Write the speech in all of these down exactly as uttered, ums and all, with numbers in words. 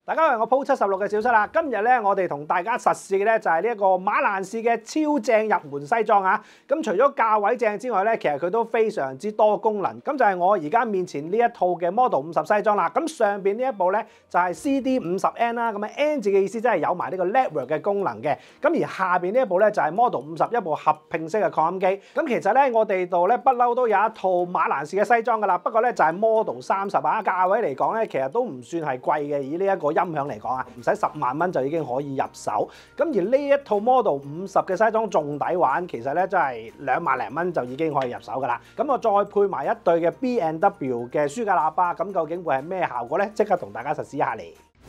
大家好，我鋪七十六嘅小七啦。今日咧，我哋同大家實試嘅咧就係呢一個馬蘭士嘅超正入門西裝啊！咁除咗價位正之外咧，其實佢都非常之多功能。咁就係我而家面前呢一套嘅 Model 五十西裝啦。咁上邊呢一部咧就係 C D 五十 N 啦。咁啊 N 字嘅意思即係有埋呢個 lever 嘅功能嘅。咁而下邊呢一部咧就係 Model 五十一部合併式嘅擴音機。咁其實咧我哋度咧不嬲都有一套馬蘭士嘅西裝噶啦。不過咧就係 Model 三十啊，價位嚟講咧其實都唔算係貴嘅，以呢一個音響嚟講啊，唔使十萬蚊就已經可以入手。咁而呢一套 Model 五十嘅西裝仲抵玩，其實咧真係兩萬零蚊就已經可以入手噶啦。咁我再配埋一對嘅 B and W 嘅書架喇叭，咁究竟會係咩效果咧？即刻同大家實試一下嚟。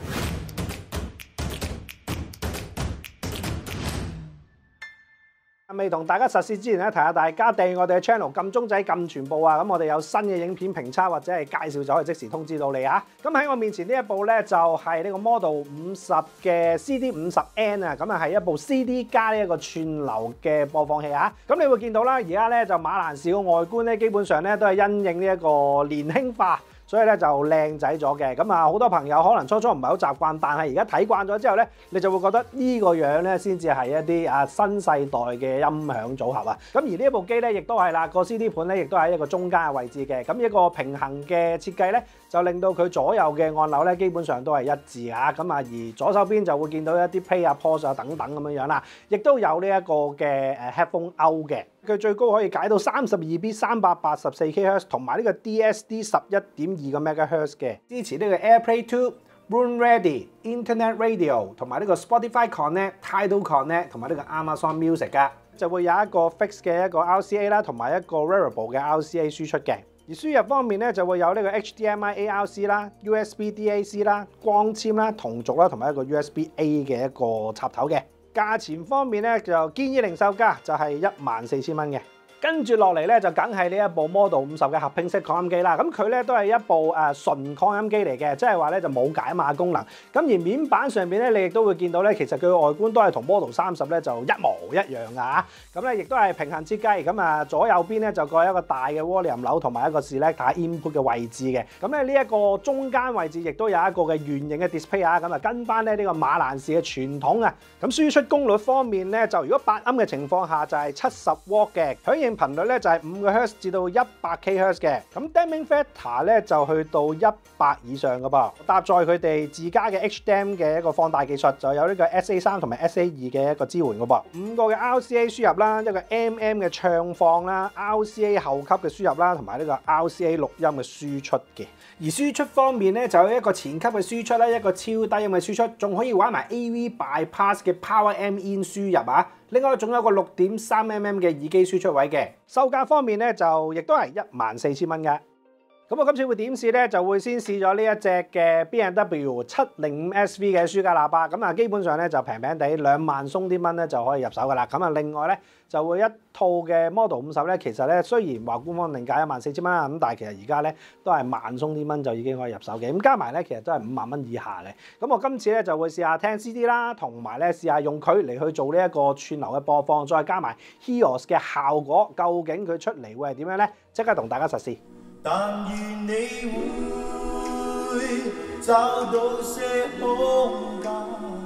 未同大家實試之前咧，提下大家訂閱我哋嘅 channel， 撳鐘仔撳全部啊！咁我哋有新嘅影片評測或者係介紹就可以即時通知到你啊！咁喺我面前呢一部咧就係呢個 Model 五十嘅 C D 五十 N 啊，咁啊係一部 C D 加呢一個串流嘅播放器啊！咁你會見到啦，而家咧就馬蘭士個外觀咧，基本上咧都係因應呢一個年輕化。所以咧就靚仔咗嘅，咁啊好多朋友可能初初唔係好習慣，但係而家睇慣咗之後咧，你就會覺得呢個樣咧先至係一啲啊新世代嘅音響組合啊。咁而呢一部機咧，亦都係啦，個 C D 盤咧，亦都喺一個中間嘅位置嘅。咁一個平衡嘅設計咧，就令到佢左右嘅按鈕咧，基本上都係一致啊。咁啊，而左手邊就會見到一啲 Play 啊、Pause 啊等等咁樣樣啦，亦都有呢一個嘅誒 Headphone Out 嘅。佢最高可以解到三十二 bit 三百八十四 KHz 同埋呢個 D S D 十一點二個 MHz 嘅，支持呢個 AirPlay two、Room Ready、Internet Radio 同埋呢個 Spotify Connect、Tidal Connect 同埋呢個 Amazon Music 噶，就會有一個 fix 嘅一個 R C A 啦，同埋一個 Variable 嘅 R C A 輸出嘅。而輸入方面咧，就會有呢個 H D M I A R C 啦、U S B D A C 啦、光纖啦、同軸啦，同埋一個 U S B A 嘅一個插頭嘅。價錢方面咧，就建議零售價就係一萬四千蚊嘅。跟住落嚟咧，就梗係呢一部 Model 五十嘅合併式擴音機啦。咁佢咧都係一部誒純擴音機嚟嘅，即係話咧就冇解碼功能。咁而面板上邊咧，你亦都會見到咧，其實佢嘅外觀都係同 Model 三十咧就一模一樣㗎嚇。咁咧亦都係平衡設計。咁啊左右邊咧就各有一個大嘅 volume 鈕同埋一個 selector input 嘅位置嘅。咁咧呢一個中間位置亦都有一個嘅圓形嘅 display 啊。咁啊跟翻咧呢個馬蘭士嘅傳統啊。咁輸出功率方面咧，就如果八安嘅情況下就係七十瓦嘅響應頻率咧就係五個 Hertz 至到一百 KHz 嘅，咁 Damping Factor 咧就去到一百以上嘅噃。搭載佢哋自家嘅 H D M 嘅一個放大技術，就有呢個 S A 三同埋 S A 二嘅一個支援嘅噃。五個嘅 R C A 輸入啦，一個 M M 嘅唱放啦 ，R C A 後級嘅輸入啦，同埋呢個 R C A 錄音嘅輸出嘅。而輸出方面咧，就有一個前級嘅輸出啦，一個超低音嘅輸出，仲可以玩埋 A V Bypass 嘅 Power M In 輸入啊。另外仲有個六點三 mm 嘅耳機輸出位嘅。售價方面咧，就亦都係一萬四千蚊嘅。咁我今次會點試咧，就會先試咗呢一隻嘅 B and W 七零五 S V 嘅書架喇叭。咁啊，基本上咧就平平地兩萬鬆啲蚊咧就可以入手噶啦。咁啊，另外咧就會一套嘅 Model 五十咧，其實咧雖然話官方定價一萬四千蚊啦，咁但係其實而家咧都係萬鬆啲蚊就已經可以入手嘅。咁加埋咧，其實都係五萬蚊以下嘅。咁我今次咧就會試下聽 C D 啦，同埋咧試下用佢嚟去做呢一個串流嘅播放，再加埋 Heos 嘅效果，究竟佢出嚟會係點樣咧？即刻同大家實試。但願你會找到些空間。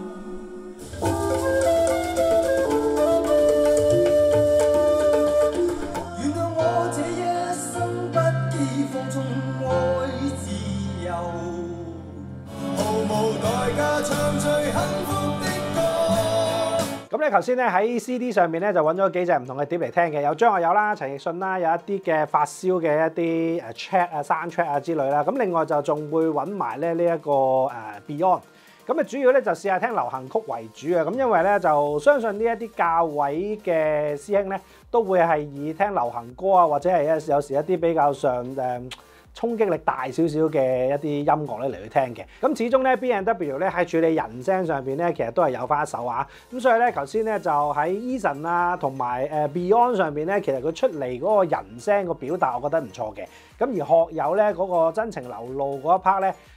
原諒我這一生不羈放縱愛自由，毫無代價唱最幸福的歌。咁咧，頭先咧喺 C D 上面咧就揾咗幾隻唔同嘅碟嚟聽嘅，有張學友啦、陳奕迅啦，有一啲嘅發燒嘅一啲誒 track 啊、soundtrack 啊之類啦。咁另外就仲會揾埋咧呢一個誒 Beyond。咁啊，主要咧就試下聽流行曲為主啊。咁因為咧就相信呢一啲價位嘅師兄咧都會係以聽流行歌啊，或者係有有時一啲比較上誒衝擊力大少少嘅一啲音樂咧嚟去聽嘅。咁始終咧 B and W 咧喺處理人聲上邊咧，其實都係有翻一手啊。咁所以咧，頭先咧就喺 Eason 啊同埋誒 Beyond 上邊咧，其實佢出嚟嗰個人聲個表達，我覺得唔錯嘅。咁而學友咧嗰個真情流露嗰一 part 咧，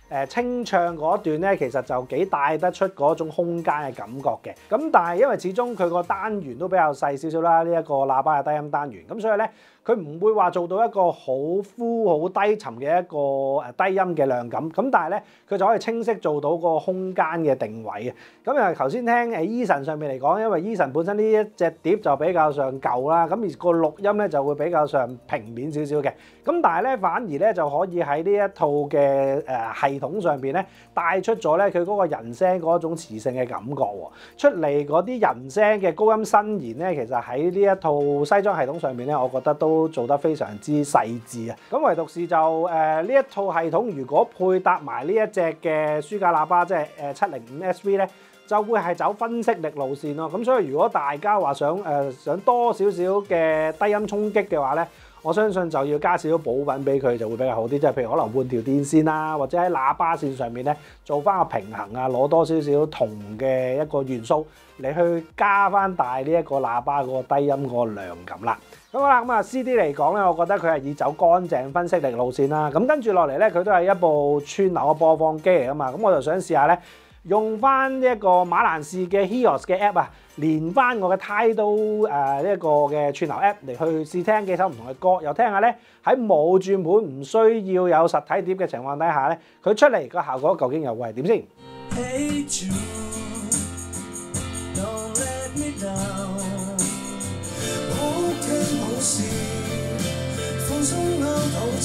誒清唱嗰段咧，其實就幾帶得出嗰種空間嘅感覺嘅。咁但係因為始終佢個單元都比較細少少啦，呢一個喇叭嘅低音單元，咁所以咧佢唔會話做到一個好呼好低沉嘅一個誒低音嘅量感。咁但係咧佢就可以清晰做到個空間嘅定位嘅。咁啊頭先聽誒 Eason 上面嚟講，因為 Eason 本身呢一隻碟就比較上舊啦，咁而個錄音咧就會比較上平面少少嘅。咁但係咧反而咧就可以喺呢一套嘅誒系統上邊咧帶出咗咧佢嗰個人聲嗰種磁性嘅感覺喎。出嚟嗰啲人聲嘅高音伸延咧，其實喺呢一套西裝系統上面咧，我覺得都做得非常之細緻啊。咁唯獨是就誒呢一套系統，如果配搭埋呢一隻嘅書架喇叭，即係誒七零五 S V 咧，就會係走分析力路線咯。咁所以如果大家話想誒、呃、想多少少嘅低音衝擊嘅話咧，我相信就要加少少補品俾佢就會比較好啲，即係譬如可能換條電線啊，或者喺喇叭線上面咧做翻個平衡啊，攞多少少銅嘅一個元素嚟去加翻大呢一個喇叭嗰個低音嗰個量感啦。咁好啦，咁啊 C D 嚟講咧，我覺得佢係以走乾淨分析力路線啦。咁跟住落嚟咧，佢都係一部串流嘅播放機嚟噶嘛，咁我就想試下咧。用翻呢一個馬蘭士嘅 HEOS 嘅 app 啊，連翻我嘅 Tidal 誒呢一個嘅串流 app 嚟去試聽幾首唔同嘅歌，又聽下咧喺冇轉盤唔需要有實體碟嘅情況底下咧，佢出嚟個效果究竟又會係點先？Hey Jude, don't let me down. 好聽好事，放鬆勾到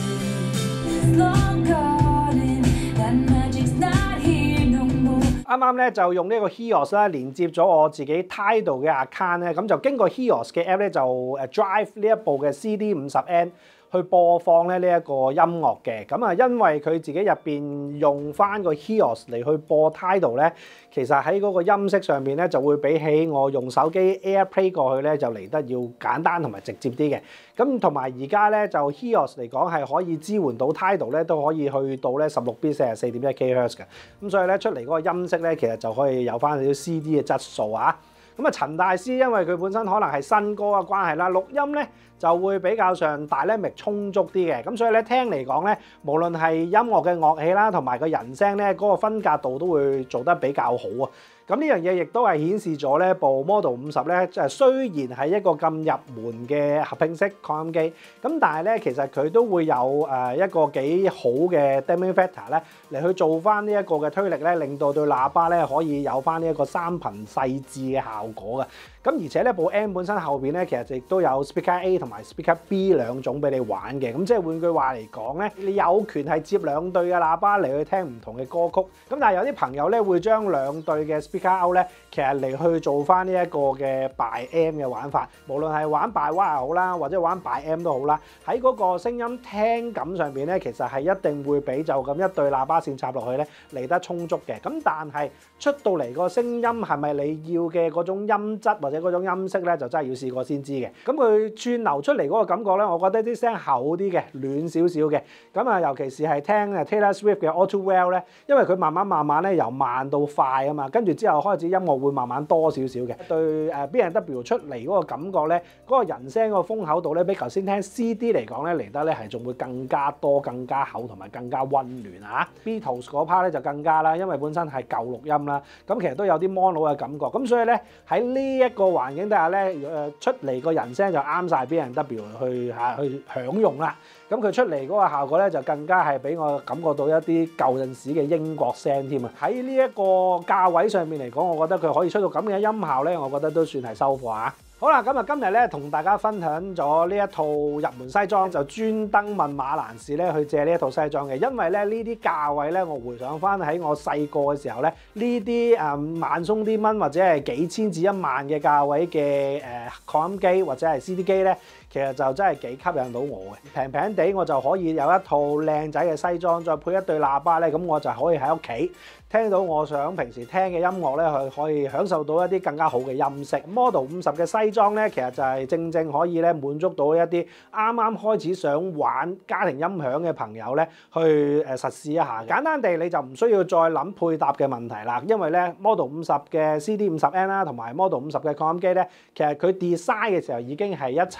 啱啱咧就用呢個 HEOS 啦，連接咗我自己 Tidal 嘅 account 咧，咁就經過 HEOS 嘅 app 咧就誒 drive 呢一部嘅 C D 五十 N 去播放咧呢一個音樂嘅。咁啊，因為佢自己入邊用翻個 HEOS 嚟去播 Tidal 咧，其實喺嗰個音色上面咧就會比起我用手機 AirPlay 過去咧就嚟得要簡單同埋直接啲嘅。咁同埋而家咧就 HEOS 嚟講係可以支援到 Tidal 咧都可以去到咧十六 bit 四十四點一 Kilohertz 嘅。咁所以咧出嚟嗰個音色咧其實就可以有翻少少 C D 嘅質素啊。咁啊陳大師因為佢本身可能係新歌嘅關係啦，錄音咧就會比較上 dynamic 充足啲嘅，咁所以咧聽嚟講咧，無論係音樂嘅樂器啦，同埋個人聲咧，嗰個分隔度都會做得比較好啊。咁呢樣嘢亦都係顯示咗咧部 Model 五十咧，即係雖然係一個咁入門嘅合併式擴音機，咁但係咧其實佢都會有誒一個幾好嘅 dimming factor 咧，嚟去做翻呢一個嘅推力咧，令到對喇叭咧可以有翻呢一個三頻細緻嘅效果嘅。咁而且呢部 M 本身後邊咧，其實亦都有 Speaker A 同埋 Speaker B 兩種俾你玩嘅。咁即係換句話嚟講咧，你有權係接兩對嘅喇叭嚟去聽唔同嘅歌曲。咁但係有啲朋友咧會將兩對嘅 Speaker Out 咧，其實嚟去做翻呢一個嘅 by M 嘅玩法。無論係玩 by wire 好啦，或者玩 by M 都好啦，喺嗰個聲音聽感上邊咧，其實係一定會比就咁一對喇叭線插落去咧嚟得充足嘅。咁但係出到嚟個聲音係咪你要嘅嗰種音質或者嗰種音色咧，就真係要試過先知嘅。咁佢串流出嚟嗰個感覺咧，我覺得啲聲厚啲嘅，暖少少嘅。咁啊，尤其是係聽誒 Taylor Swift 嘅 All Too Well 咧，因為佢慢慢慢慢咧由慢到快啊嘛，跟住之後開始音樂會慢慢多少少嘅。對誒 B and W 出嚟嗰個感覺咧，嗰個人聲個豐厚度咧，比頭先聽 C D 嚟講咧嚟得咧係仲會更加多、更加厚同埋更加溫暖啊！Beatles 嗰 part 咧就更加啦，因為本身係舊錄音啦，咁其實都有啲 mono 嘅感覺。咁所以咧喺呢一個環境底下咧，誒出嚟個人聲就啱晒 B and W 去嚇去享用啦。咁佢出嚟嗰個效果咧，就更加係俾我感覺到一啲舊陣時嘅英國聲添啊！喺呢一個價位上面嚟講，我覺得佢可以出到咁嘅音效咧，我覺得都算係收貨啊！好啦，咁啊今日咧同大家分享咗呢一套入門西裝，就專登問馬蘭士咧去借呢一套西裝嘅，因為咧呢啲價位咧，我回想翻喺我細個嘅時候咧，呢啲誒萬鬆啲蚊或者係幾千至一萬嘅價位嘅誒擴音機或者係 C D 機咧，其實就真係幾吸引到我嘅，平平地我就可以有一套靚仔嘅西裝，再配一對喇叭咧，咁我就可以喺屋企聽到我想平時聽嘅音樂咧，佢可以享受到一啲更加好嘅音色。Model 五十嘅西裝咧，其實就係正正可以咧滿足到一啲啱啱開始想玩家庭音響嘅朋友咧，去誒實試一下。簡單地你就唔需要再諗配搭嘅問題啦，因為咧 Model 五十嘅 C D 五十 N 啦，同埋 Model 五十嘅擴音機咧，其實佢 design 嘅時候已經係一齊去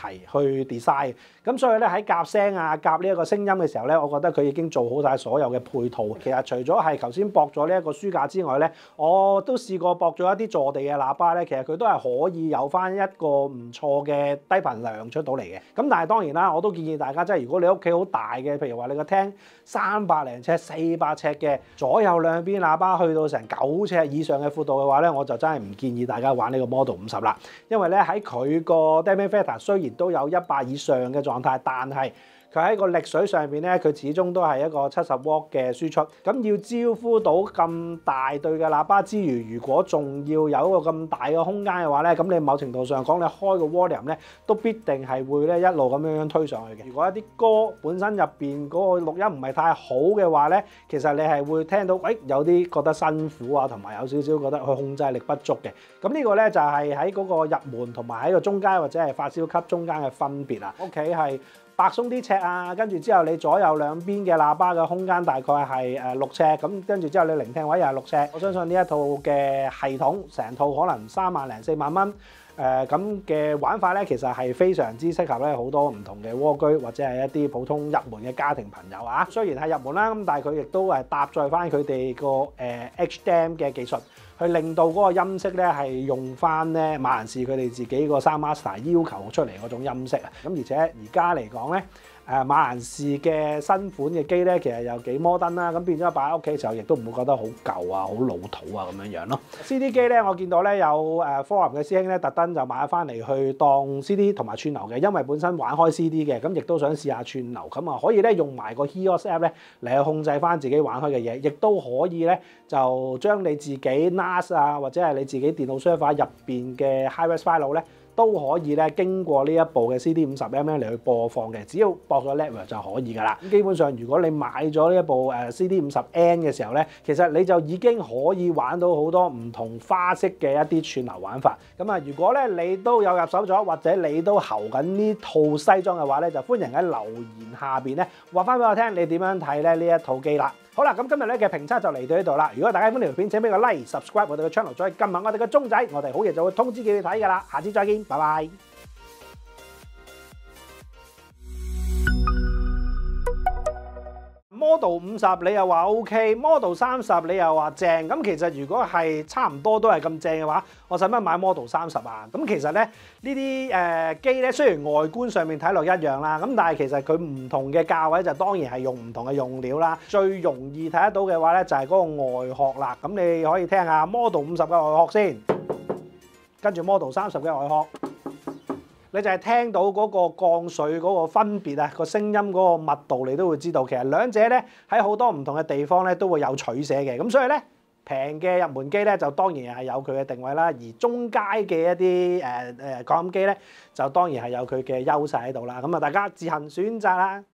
去 design。咁所以咧喺夾聲啊、夾呢一個聲音嘅時候咧，我覺得佢已經做好晒所有嘅配套。其實除咗係頭先駁咗呢一個書架之外咧，我都試過駁咗一啲坐地嘅喇叭咧，其實佢都係可以有翻一個唔錯嘅低頻量出到嚟嘅。咁但係當然啦，我都建議大家即係如果你屋企好大嘅，譬如話你個廳三百零尺、四百尺嘅，左右兩邊喇叭去到成九尺以上嘅闊度嘅話咧，我就真係唔建議大家玩呢個 Model 五十啦，因為咧喺佢個 Dampening Factor 雖然都有一百以上嘅狀態，但係佢喺個力水上邊咧，佢始終都係一個七十瓦嘅輸出。咁要招呼到咁大對嘅喇叭之餘，如果仲要有一個咁大嘅空間嘅話咧，咁你某程度上講，你開個 volume 咧，都必定係會咧一路咁樣樣推上去嘅。如果一啲歌本身入邊嗰個錄音唔係太好嘅話咧，其實你係會聽到，喂、哎、有啲覺得辛苦啊，同埋有少少覺得佢控制力不足嘅。咁呢個咧就係喺嗰個入門同埋喺個中間或者係發燒級中間嘅分別啦。屋企係白鬆啲尺啊，跟住之後你左右兩邊嘅喇叭嘅空間大概係誒六尺，咁跟住之後你聆聽位又係六尺。我相信呢一套嘅系統成套可能三萬零四萬蚊誒咁嘅玩法咧，其實係非常之適合咧好多唔同嘅蝸居或者係一啲普通入門嘅家庭朋友啊。雖然係入門啦，咁但係佢亦都係搭載翻佢哋個誒 H D A M 嘅技術，去令到嗰個音色咧係用翻咧馬蘭士佢哋自己個 Sound Master 要求出嚟嗰種音色啊。咁而且而家嚟講咧，誒馬蘭士嘅新款嘅機咧，其實又幾摩登啦，咁變咗擺喺屋企嘅時候，亦都唔會覺得好舊啊、好老土啊咁樣樣咯。C D 機咧，我見到咧有誒 forum 嘅師兄咧，特登就買咗翻嚟去當 C D 同埋串流嘅，因為本身玩開 C D 嘅，咁亦都想試下串流，咁啊可以咧用埋個 HEOS app 咧嚟去控制翻自己玩開嘅嘢，亦都可以咧就將你自己 N A S 啊或者係你自己電腦 server 入邊嘅 high-res file 咧，都可以咧經過呢一部嘅 C D 五十 M 咧嚟去播放嘅，只要駁咗 level 就可以噶啦。咁基本上如果你買咗呢一部誒 C D 五十 N 嘅時候咧，其實你就已經可以玩到好多唔同花式嘅一啲串流玩法。咁啊，如果咧你都有入手咗，或者你都候緊呢套西裝嘅話咧，就歡迎喺留言下邊咧話翻俾我聽你點樣睇咧呢一套機啦。好啦，咁今日咧嘅評測就嚟到呢度啦。如果大家喜歡呢條片，請俾個 like、subscribe 我哋嘅 channel， 再撳埋我哋嘅鐘仔，我哋好嘢就會通知你去睇噶啦。下次再見，拜拜。Model 五十你又話 OK，Model 三十你又話正，咁其實如果係差唔多都係咁正嘅話，我使乜買 Model 三十啊？咁其實咧呢啲誒機咧，雖然外觀上面睇落一樣啦，咁但係其實佢唔同嘅價位就當然係用唔同嘅用料啦。最容易睇得到嘅話咧，就係嗰個外殼啦。咁你可以聽下 Model 五十嘅外殼先，跟住 Model 三十嘅外殼。你就係聽到嗰個降水嗰個分別啊，個聲音嗰個密度你都會知道。其實兩者咧喺好多唔同嘅地方咧都會有取捨嘅。咁所以咧平嘅入門機咧就當然係有佢嘅定位啦，而中階嘅一啲誒誒擴音機咧就當然係有佢嘅優勢喺度啦。咁啊，大家自行選擇啦。